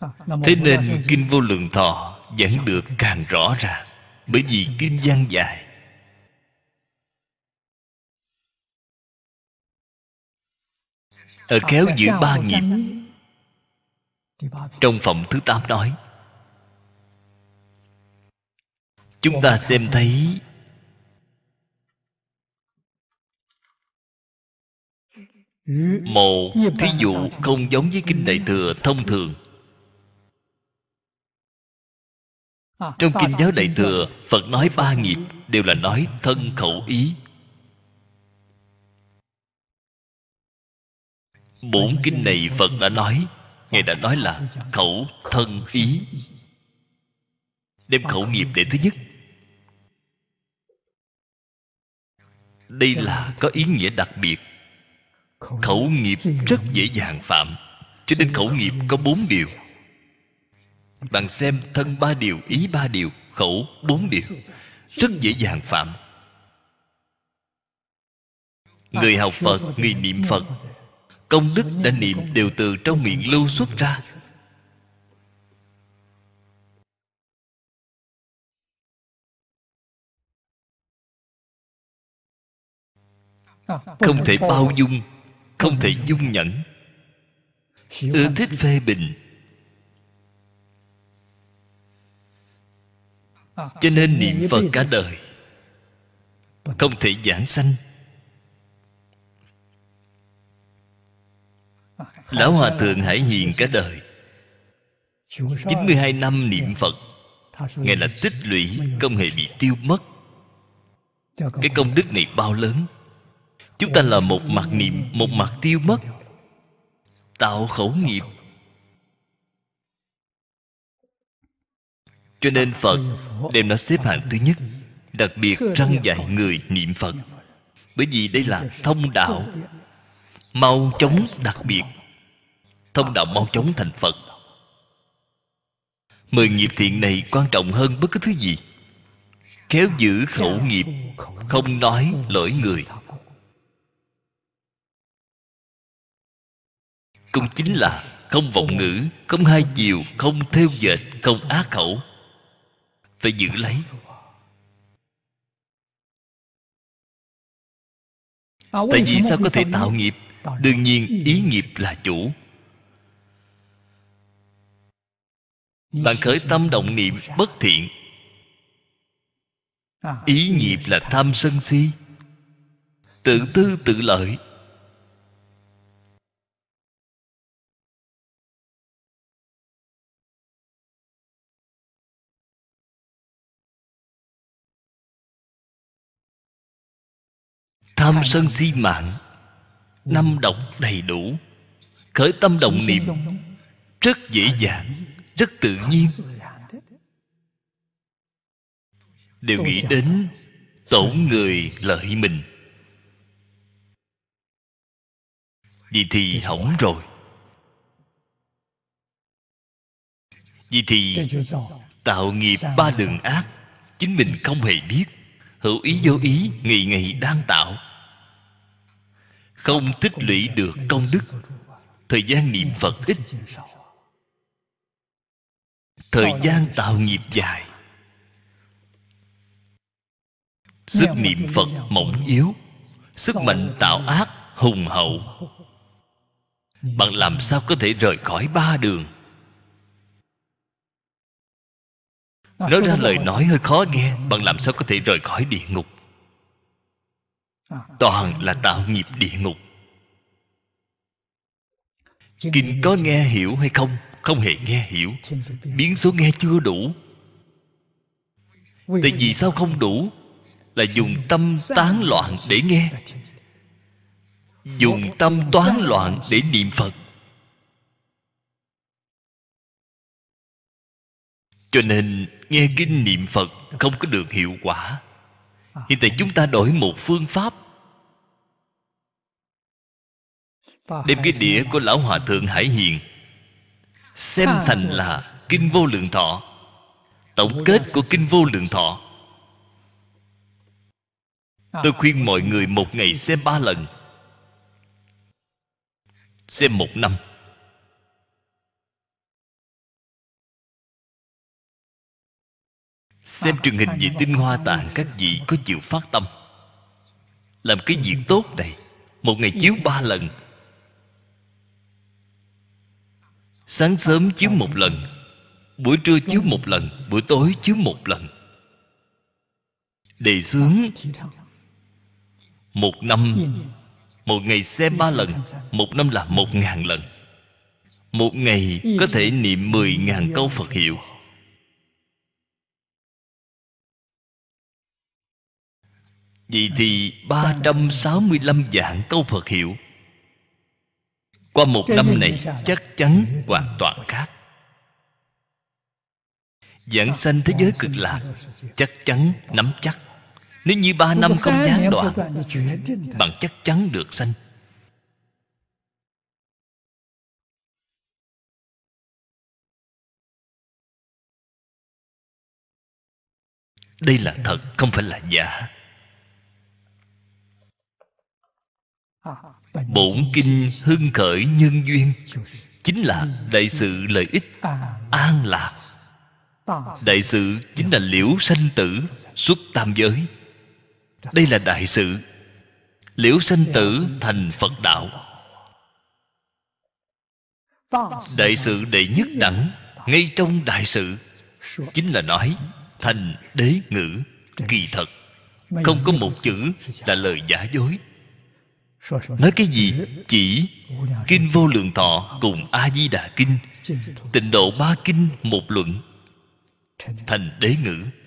Thế nên Kinh Vô Lượng Thọ giảng được càng rõ ràng, bởi vì kinh văn dài. Ở khéo giữa ba nghiệp, trong phẩm thứ 8 nói, chúng ta xem thấy một thí dụ không giống với Kinh Đại Thừa thông thường. Trong Kinh Giáo Đại Thừa, Phật nói ba nghiệp đều là nói thân khẩu ý. Bốn kinh này Phật đã nói, Ngài đã nói là khẩu thân ý. Đem khẩu nghiệp để thứ nhất. Đây là có ý nghĩa đặc biệt. Khẩu nghiệp rất dễ dàng phạm, cho nên khẩu nghiệp có 4 điều. Bạn xem thân 3 điều, ý 3 điều, khẩu 4 điều, rất dễ dàng phạm. Người học Phật, người niệm Phật, công đức đã niệm đều từ trong miệng lưu xuất ra. Không thể bao dung, không thể dung nhẫn, ưa thích phê bình. Cho nên niệm Phật cả đời không thể giảng sanh. Lão Hòa Thượng Hải Hiền cả đời 92 năm niệm Phật, Ngài là tích lũy, không hề bị tiêu mất. Cái công đức này bao lớn. Chúng ta là một mặt niệm, một mặt tiêu mất, tạo khẩu nghiệp. Cho nên Phật đem nó xếp hạng thứ nhất, đặc biệt răn dạy người niệm Phật. Bởi vì đây là thông đạo mau chóng đặc biệt, thông đạo mau chóng thành Phật. 10 nghiệp thiện này quan trọng hơn bất cứ thứ gì. Khéo giữ khẩu nghiệp, không nói lỗi người, cũng chính là không vọng ngữ, không hai chiều, không thêu dệt, không á khẩu. Phải giữ lấy. Tại vì sao có thể tạo nghiệp? Đương nhiên ý nghiệp là chủ. Bạn khởi tâm động niệm bất thiện, ý nghiệp là tham sân si, tự tư tự lợi. Tham sân si mạng, 5 độc đầy đủ. Khởi tâm động niệm rất dễ dàng, rất tự nhiên, đều nghĩ đến tổn người lợi mình. Vậy thì hỏng rồi. Vậy thì tạo nghiệp 3 đường ác, chính mình không hề biết. Hữu ý vô ý, ngày ngày đang tạo, không tích lũy được công đức. Thời gian niệm Phật ít, thời gian tạo nghiệp dài. Sức niệm Phật mỏng yếu, sức mạnh tạo ác hùng hậu. Bạn làm sao có thể rời khỏi 3 đường? Nói ra lời nói hơi khó nghe, bạn làm sao có thể rời khỏi địa ngục? Toàn là tạo nghiệp địa ngục. Kinh có nghe hiểu hay không? Không hề nghe hiểu. Biến số nghe chưa đủ. Tại vì sao không đủ? Là dùng tâm tán loạn để nghe, dùng tâm toán loạn để niệm Phật. Cho nên nghe kinh niệm Phật không có được hiệu quả. Hiện tại chúng ta đổi một phương pháp, đem cái đĩa của Lão Hòa Thượng Hải Hiền xem thành là Kinh Vô Lượng Thọ, tổng kết của Kinh Vô Lượng Thọ. Tôi khuyên mọi người một ngày xem 3 lần, xem 1 năm. xem truyền hình về Tinh Hoa Tạng, các vị có chịu phát tâm làm cái việc tốt này. Một ngày chiếu 3 lần. Sáng sớm chiếu 1 lần, buổi trưa chiếu 1 lần, buổi tối chiếu 1 lần. Đề xướng 1 năm, 1 ngày xem 3 lần, 1 năm là 1.000 lần. 1 ngày có thể niệm 10.000 câu Phật hiệu. Vậy thì 365 vạn câu Phật hiệu. Qua 1 năm này chắc chắn hoàn toàn khác. Giảng sanh thế giới cực lạc chắc chắn nắm chắc. Nếu như 3 năm không gián đoạn, bạn chắc chắn được sanh. Đây là thật, không phải là giả. Bổn kinh hưng khởi nhân duyên chính là đại sự lợi ích, an lạc. Đại sự chính là liễu sanh tử, xuất tam giới. Đây là đại sự. Liễu sanh tử thành Phật đạo. Đại sự đệ nhất đẳng, ngay trong đại sự chính là nói thành đế ngữ. Kỳ thật không có một chữ là lời giả dối. Nói cái gì? Chỉ Kinh Vô Lượng Thọ cùng A Di Đà Kinh, Tịnh Độ 3 kinh một luận thành đế ngữ.